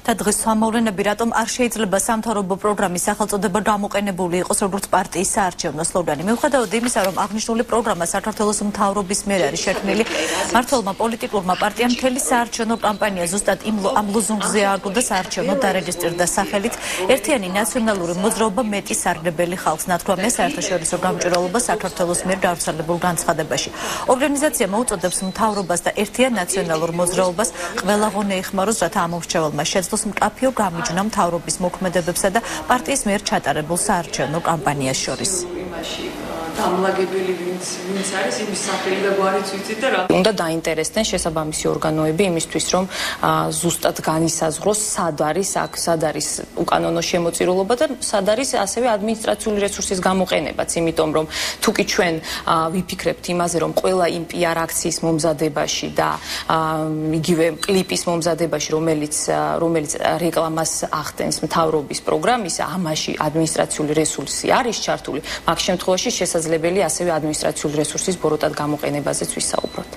და დღის სამოვლენები რატომ არ შეიძლება სამთავრობო პროგრამის სახელწოდება გამოყენებული იყოს როგორც პარტიის საარჩევნო სლოგანი. მიუხედავად იმისა, რომ აღნიშნული პროგრამა საქართველოს მთავრობის მიერ არის შექმნილი, მმართველმა პოლიტიკურმა პარტიამ მთელი საარჩევნო კამპანია ზუსტად ამ ლოზუნგზე ააგო და საარჩევნო დარეგისტრირდა სახელით ერთიანი ნაციონალური მოძრაობა მეტი სარგებელი ხალხს. ნათქვამია საერთაშორისო გამჭვირვალობა საქართველოს მიერ გავრცელებულ განცხადებაში. ორგანიზაცია მოუწოდებს მთავრობას და ერთიან ნაციონალურ მოძრაობას ყველა ღონე ეხმაროს, რათა ამ მომრჩეველმა შეძლოს მკაფიო გამიჯვნა მთავრობის მოქმედებებსა და პარტიის მიერ ჩატარებულ საარჩევნო კამპანიას შორის. დამლაგებელი ვინც არის იმის სახელი და გვარიც ვიცით და რა უნდა დაინტერესდნენ შესაბამისი ორგანოები იმისთვის რომ ზუსტად განისაზღვროს სად არის უკანონო შემოწირულობა და სად არის ასევე ადმინისტრაციული რესურსის გამოყენებაც, იმიტომ რომ თუკი ჩვენ ვიფიქრებთ იმაზე რომ ყველა იმ PR აქციის მომზადებაში და იგივე კლიპის მომზადებაში რომელიც რეკლამას ახდენს მთავრობის პროგრამის, ამაში ადმინისტრაციული რესურსი არის ჩართული, მაგ შემთხვევაში შესაძლებელია ასევე ადმინისტრაციული რესურსის ბოროტად გამოყენებაზეც ვისაუბროთ.